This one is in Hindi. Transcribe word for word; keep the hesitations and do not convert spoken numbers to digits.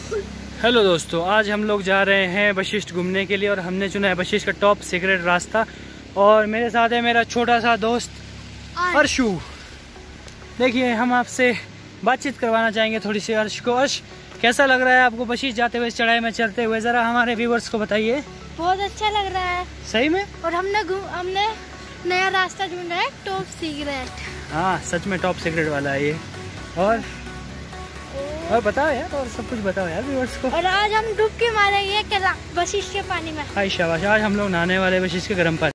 हेलो दोस्तों, आज हम लोग जा रहे हैं वशिष्ठ घूमने के लिए और हमने चुना है वशिष्ठ का टॉप सीक्रेट रास्ता। और मेरे साथ है मेरा छोटा सा दोस्त अर्शु। देखिए, हम आपसे बातचीत करवाना चाहेंगे थोड़ी सी। अर्श को, अर्श कैसा लग रहा है आपको वशिष्ठ जाते हुए, चढ़ाई में चलते हुए? ज़रा हमारे व्यूवर्स को बताइए। बहुत अच्छा लग रहा है सही में। और हमने हमने नया रास्ता ढूंढा है, टॉप सीक्रेट। हाँ, सच में टॉप सीक्रेट वाला है ये। और और बताओ यार, और सब कुछ बताओ यार व्यूअर्स को। और आज हम डुबकी मारेंगे वशिष्ठ के पानी में। हाय शाबाश, आज हम लोग नहाने वाले वशिष्ठ के गर्म पानी।